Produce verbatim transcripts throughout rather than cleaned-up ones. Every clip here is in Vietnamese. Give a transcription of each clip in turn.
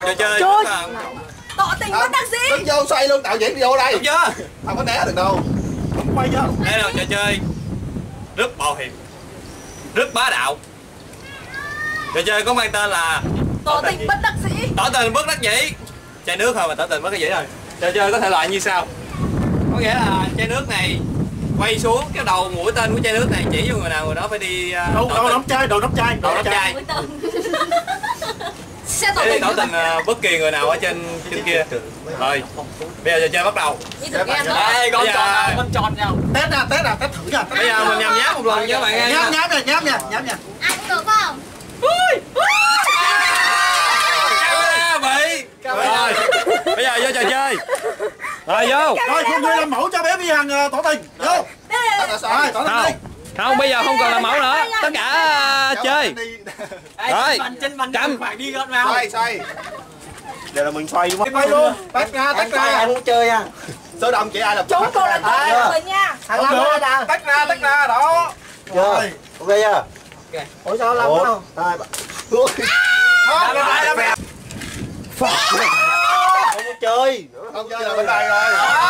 trò chơi tỏ tình bất đắc dĩ. Đứng vô xoay luôn, đạo diễn vô đây. đúng chưa? Không có né được đâu. Không quay vô. Đây là trò chơi rất mạo hiểm, rất bá đạo. Trò chơi có mang tên là Tỏ tình bất đắc dĩ. tỏ tình bất đắc dĩ. Chai nước thôi mà tỏ tình bất đắc dĩ rồi. Trò chơi có thể loại như sau. Có nghĩa là chai nước này quay xuống, cái đầu mũi tên của chai nước này chỉ vô người nào người đó phải đi uh, Đầu đầu nắm chai, đầu nắm chai, đầu nắm chai. Sẽ tỏ Để đi tình. tỏ tình uh, bất kỳ người nào ở trên trên kia. Rồi, bây giờ trò chơi bắt đầu. Đây, con tròn, con tròn nhau. Test ra, test ra, test thử nha. Bây giờ mình nhằm nháp một lần nha các bạn. Nhám nhám nha, nhám nha, nhám nha. Anh được không? Bị. Rồi, bây giờ vô trò chơi. Rồi vô. Rồi, mọi người làm mẫu cho bé Vi Hằng tỏ tình. Vô. Rồi, tỏ tình đi. Không, bây giờ không còn làm mẫu nữa. Tất cả uh, chơi. Rồi, chậm. đi gọn vào. Xoay, xoay. Giờ là mình xoay đúng không? Quay luôn. Tách ra, tách ra. Anh muốn chơi nha. Số đông chị ai là Chúng cô là tỏ tình rồi nha. Thằng Lâm ra đâu? Tách ra, tách ra, đó. Chưa? Ok chưa? Ủa sao Lâm không? Hai ba. Không muốn chơi. Không chơi là bên đây rồi.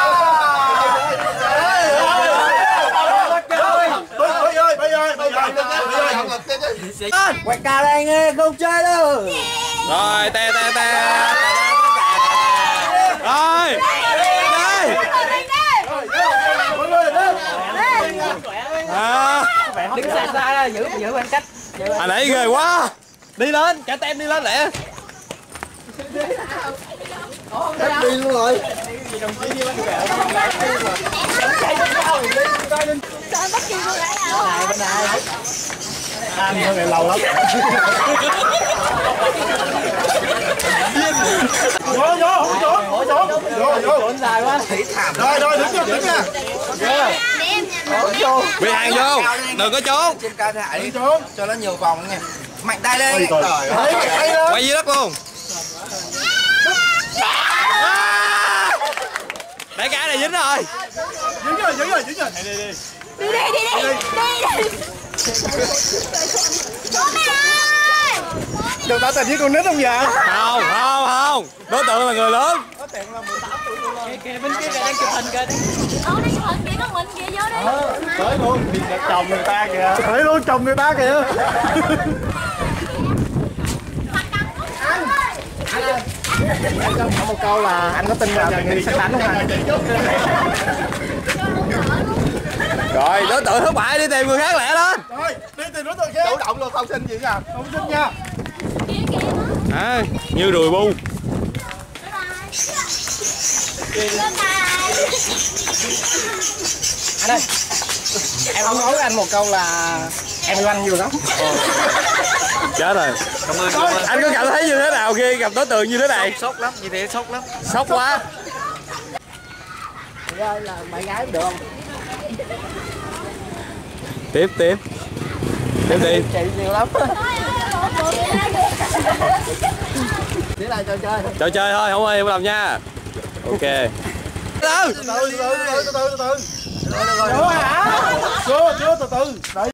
Bây ơi, bây ơi, bây ơi. Quay ca đây nghe, không chơi đâu. Rồi, te te te. Rồi. Đây. À. Đứng xa xa ra, giữ giữ khoảng cách. À nãy ghê quá. Đi lên, cả tem đi lên lẹ. Cách đi luôn rồi. Chơi bất kỳ người nào. Này bên này. Anh hơi ngày lâu lắm. Vô vô, không trốn, không trốn. Vô vô. Trốn dài quá. Rồi rồi, đứng vô, đứng nha. Vô. Vi Hằng vô, đừng có trốn. Trên cao thả đi. Trốn. Cho nó nhiều vòng nha. Mạnh tay lên. Trời ơi. Quay dưới đất luôn. Đại ca này dính rồi. Dính rồi, dính rồi, dính rồi. Đi đi đi. Đi đi đi đi. Đi đi. Bố mẹ ơi. Đừng tỏ tình với con nít không vậy? Không, không, không. Đối tượng là người lớn. Kìa bên kia kìa đang chụp hình kìa. Ờ đi chụp hình kìa, con Minh kìa vô đi. Tới luôn, chồng người ta kìa. Tới luôn, chồng người ta kìa. Anh có một câu là anh có tin vào người sắp đánh không anh? Rồi, đối tượng thất bại đi tìm người khác lẹ lên. Rồi, đi tìm đối tượng khác. Chủ động luôn, không xin gì nha. Không xin nha. À, như đùi bu. Anh ơi, em muốn nói với anh một câu là em yêu anh nhiều lắm. Chết rồi. Cảm ơn, cảm ơn. Anh có cảm thấy như thế nào khi gặp đối tượng như thế này? Sốc lắm, như thế sốc lắm. Sốc quá. Chị ơi là bạn gái được không? Tiếp tiếp. Tiếp đi. Chị nhiều lắm. Chỉ là trò chơi. Trò chơi thôi, không ơi, em làm nha. Ok. Từ Từ từ từ từ từ từ từ. Rồi rồi. Chưa hả? Chưa chưa từ từ.